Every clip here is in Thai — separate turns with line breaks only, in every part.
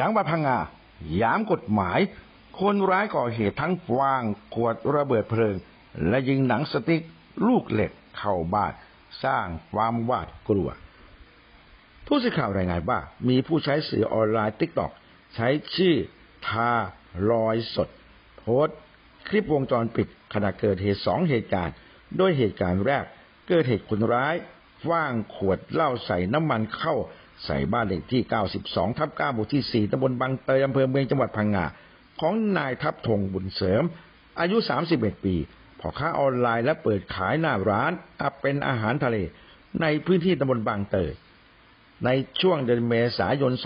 งวัดพังงายามกฎหมายคนร้ายก่อเหตุทั้งขว้างขวดระเบิดเพลิงและยิงหนังสติ๊กลูกเหล็กเข้าบ้านสร้างความหวาดกลัวผู้สื่อข่าวรายงานว่ามีผู้ใช้สื่อออนไลน์ TikTok ใช้ชื่อทาลอยสดโพสต์คลิปวงจรปิดขณะเกิดเหตุ2เหตุการณ์โดยเหตุการณ์แรกเกิดเหตุคนร้ายขว้างขวดเหล้าใส่น้ำมันเข้าใส่บ้านเลขที่ 92/9 หมู่ที่ 4 ตำบลบางเตยอำเภอเมืองจังหวัดพังงาของนายทัพธงบุญเสริมอายุ31ปีพ่อค้าออนไลน์และเปิดขายหน้าร้านเป็นอาหารทะเลในพื้นที่ตำบลบางเตยในช่วงเดือนเมษายน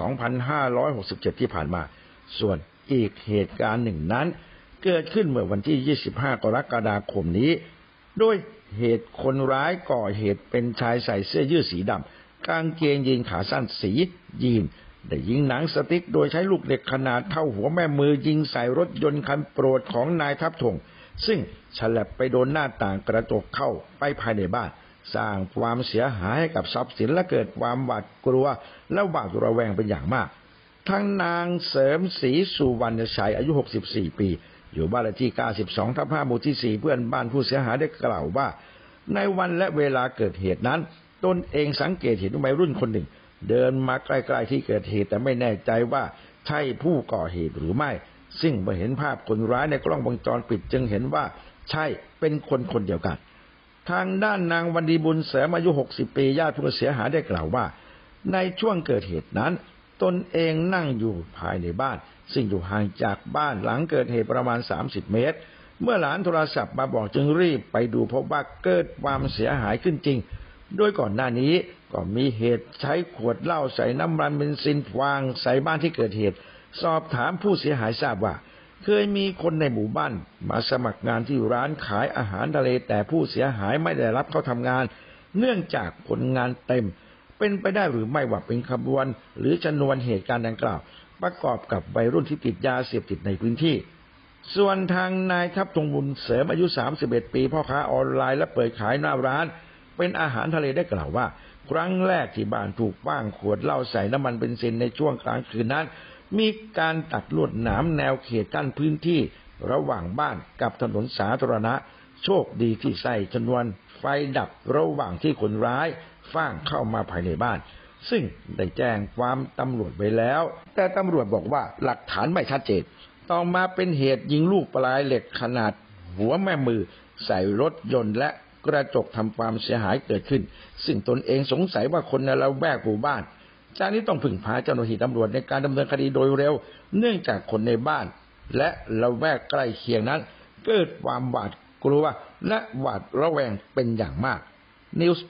2567 ที่ผ่านมาส่วนอีกเหตุการณ์หนึ่งนั้นเกิดขึ้นเมื่อวันที่ 25 กรกฎาคมนี้โดยเหตุคนร้ายก่อเหตุเป็นชายใส่เสื้อยืดสีดำกางเกงยีนขาสั้นสียีนได้ยิงหนังสติ๊กโดยใช้ลูกเหล็กขนาดเท่าหัวแม่มือยิงใส่รถยนต์คันโปรดของนายทัพธงซึ่งฉลับไปโดนหน้าต่างกระจกเข้าไปภายในบ้านสร้างความเสียหายให้กับทรัพย์สินและเกิดความหวาดกลัวและหวาดระแวงเป็นอย่างมากทั้งนางเสริมศรีสุวรรณชัยอายุ64ปีอยู่บ้านเลขที่ 92/5 หมู่ที่ 4เพื่อนบ้านผู้เสียหายได้กล่าวว่าในวันและเวลาเกิดเหตุนั้นตนเองสังเกตเห็นวัยรุ่นคนหนึ่งเดินมาใกล้ๆที่เกิดเหตุแต่ไม่แน่ใจว่าใช่ผู้ก่อเหตุหรือไม่ซึ่งเมื่อเห็นภาพคนร้ายในกล้องวงจรปิดจึงเห็นว่าใช่เป็นคนเดียวกันทางด้านนางวันดีบุญเสริมอายุ60ปีญาติผู้เสียหายได้กล่าวว่าในช่วงเกิดเหตุนั้นตนเองนั่งอยู่ภายในบ้านซึ่งอยู่ห่างจากบ้านหลังเกิดเหตุประมาณ30เมตรเมื่อหลานโทรศัพท์มาบอกจึงรีบไปดูพบว่าเกิดความเสียหายขึ้นจริงโดยก่อนหน้านี้ก็มีเหตุใช้ขวดเหล้าใส่น้ำมันเบนซินวางใส่บ้านที่เกิดเหตุสอบถามผู้เสียหายทราบว่าเคยมีคนในหมู่บ้านมาสมัครงานที่ร้านขายอาหารทะเลแต่ผู้เสียหายไม่ได้รับเข้าทำงานเนื่องจากคนงานเต็มเป็นไปได้หรือไม่ว่าเป็นขบวนหรือชนวนเหตุการณ์ดังกล่าวประกอบกับวัยรุ่นที่ติดยาเสพติดในพื้นที่ส่วนทางนายทัพธงบุญเสริมอายุ31ปีพ่อค้าออนไลน์และเปิดขายหน้าร้านเป็นอาหารทะเลได้กล่าวว่าครั้งแรกที่บ้านถูกว่างขวดเหล้าใส่น้ำมันเบนซินในช่วงกลางคืนนั้นมีการตัดลวดหนามแนวเขตกั้นพื้นที่ระหว่างบ้านกับถนนสาธารณะโชคดีที่ใส่ชนวนไฟดับระหว่างที่คนร้ายฟ่างเข้ามาภายในบ้านซึ่งได้แจ้งความตำรวจไว้แล้วแต่ตำรวจบอกว่าหลักฐานไม่ชัดเจนต่อมาเป็นเหตุยิงลูกปลายเหล็กขนาดหัวแม่มือใส่รถยนต์และกระจกทำความเสียหายเกิดขึ้นซึ่งตนเองสงสัยว่าคนในละแวกหมู่บ้านจากนี้ต้องพึ่งพาเจ้าหน้าที่ตำรวจในการดำเนินคดีโดยเร็วเนื่องจากคนในบ้านและละแวกใกล้เคียงนั้นเกิดความหวาดกลัวและหวาดระแวงเป็นอย่างมากนิวส์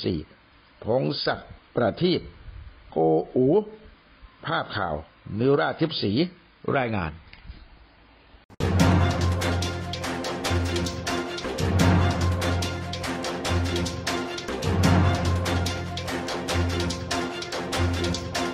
24พงศักดิ์ประทีปโกอูภาพข่าวนิราทิพย์ศรีรายงาน